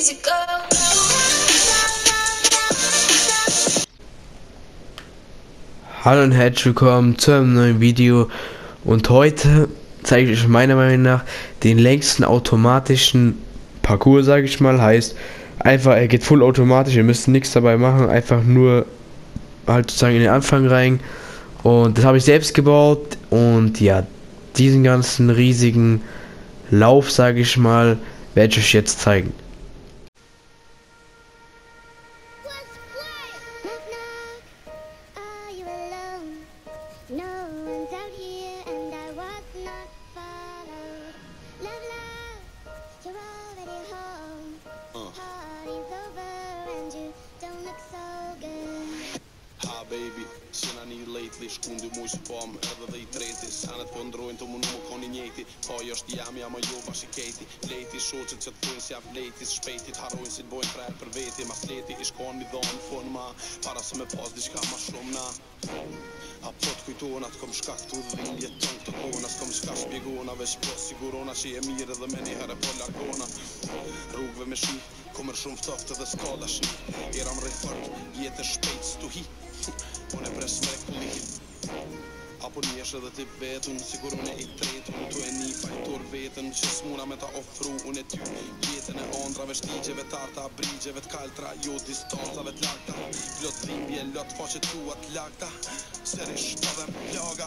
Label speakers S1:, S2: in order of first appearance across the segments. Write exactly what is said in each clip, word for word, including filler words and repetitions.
S1: easy go.
S2: Hallo und herzlich willkommen zu einem neuen Video, und heute zeige ich euch meiner Meinung nach den längsten automatischen Parcours, sage ich mal. Heißt einfach, er geht voll automatisch, ihr müsst nichts dabei machen, einfach nur halt sozusagen in den Anfang rein, und das habe ich selbst gebaut. Und ja, diesen ganzen riesigen Lauf, sage ich mal, werde ich euch jetzt zeigen.
S3: Baby, känner ni lately, skundu muisi pom, edhe dhe I treti, sanet po ndrojnë të munu më koni njeti, po jo është jam, jam o jo bashi kejti, leti, shoqet që të thunë si javë letis, shpejtit, harojnë si të bojnë prerë për veti, mas leti, ish konë mi dhonë fun ma, para se me pas diçka ma shumë na. A po të kujtona, të kom shka këtu dhe dhim jeton këtë kona, s'kom shka shpjegona, veç po sigurona që je mirë edhe me një herë po largona. Rrugve me shi, komër shumë ftoftë dhe s'ka dashi, eram rejfort, jetë shpejt s'tu hi. Unë e pres mrekulli, apo njesh edhe ti vetën, sigur unë e I tretën, tu e një fajtor vetën, që s'muna me ta ofru unë e ty, jetën e ondrave, shtigjeve tarta, brigjeve t'kaltra, jo distancave t'lakta, plot dhimbje, lot faqe tua t'lakta, serish pa dhe plaga.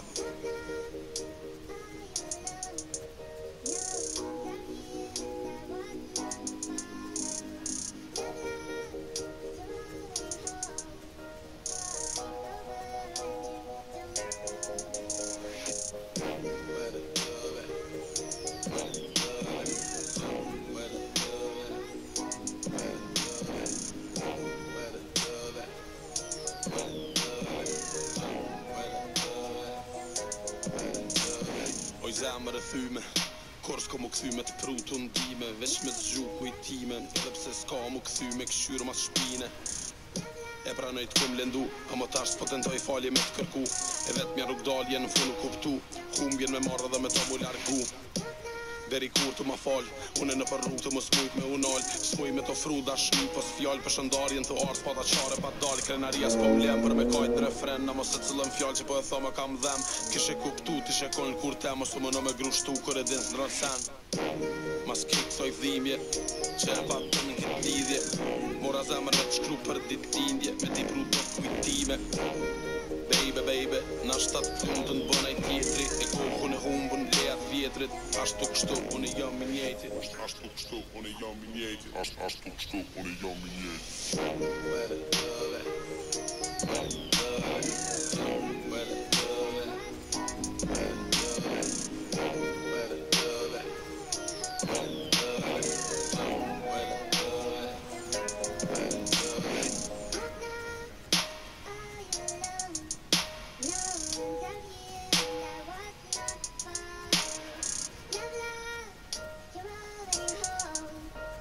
S3: Oj zemër e thyme, kur s'ko mu këthy me të pru të ndime, veç me të gju kujtime, edhe pse s'ka mu këthy me këshyrë mas shpine. E pranoj të kum lendu, a më tash s'po tentoj falje me të kërku, e vetë mja rrugdalje në funu kuptu, humbjen me marrë dhe me ta mu largu. Deri kur të ma fal, une në për rrug të më smujt me unal, s'muj me të fru dashni, pos fjall për shëndarjen të ars pa ta qare pa dal, krenaria s'po mlem për me kajt në refren, na mos e cëllën fjall që po e thoma kam dhem, kishe kuptu t'ishe kollën kur te, mos u më në me grushtu kër e din s'ndron sen. Mas kik thoj dhimje, që e pa të në këtë lidhje, mora zemër me të shkru për dit lindje, me t'i pru të kujtime. Baby, baby, na shtatë thunë të në bënaj tjetri, e kohën e humbën leat vjetrit, ashtu kështu unë jam I njejti, ashtu kështu unë jam I njejti, ashtu kështu unë jam I njejti. Vere dëve, vere dëve, vere dëve, vere dëve, vere dëve, vere dëve.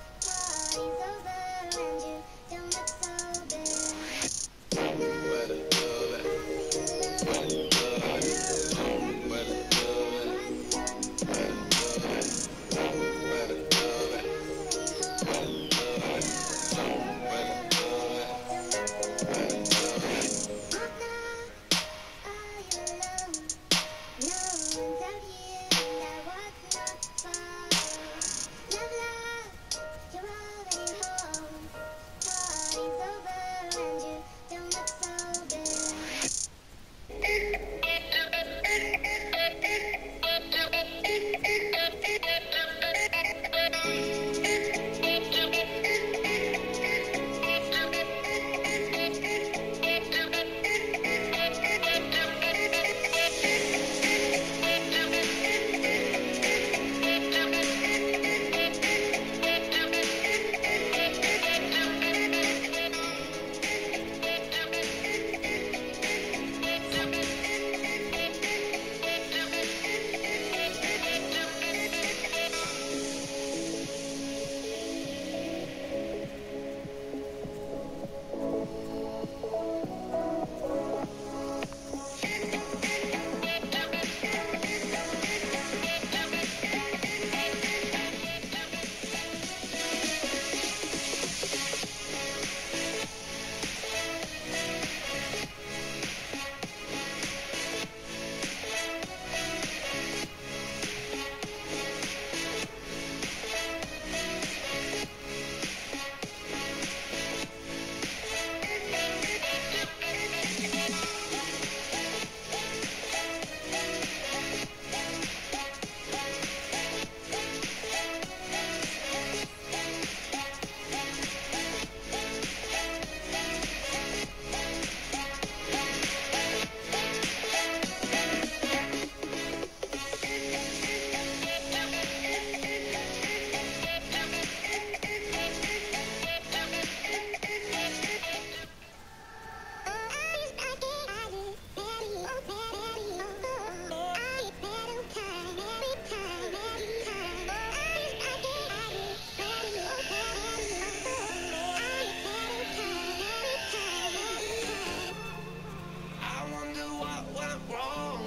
S3: Better.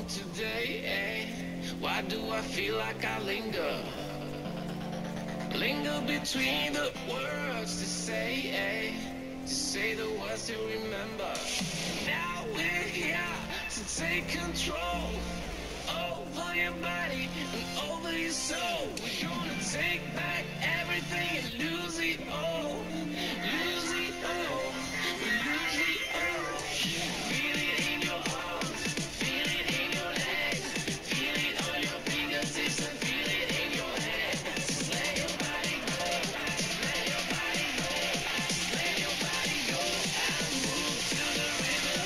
S1: today, eh? Why do I feel like I linger? Linger between the words to say, eh? To say the words to remember. Now we're here to take control over your body and over your soul. We're gonna take back everything and lose it all. Lose it all. Lose it all. Feel it in your arms. Feel it in your legs. Feel it on your fingertips and feel it in your head. Just let your body go. Just let your body go. Just let your body go and move to the rhythm.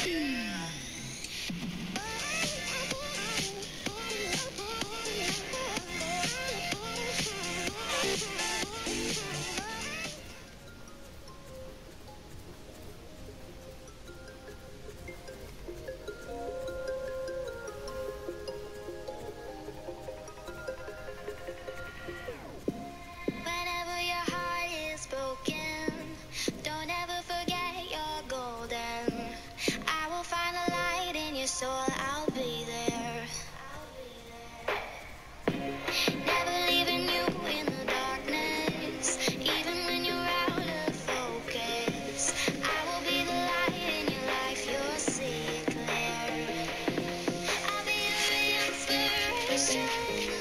S4: Whenever your heart is broken, don't ever forget you're golden. I will find a light in your soul, I'll be there. Never leaving you in the darkness, even when you're out of focus. I will be the light in your life, you'll see it clear. I'll be your inspiration.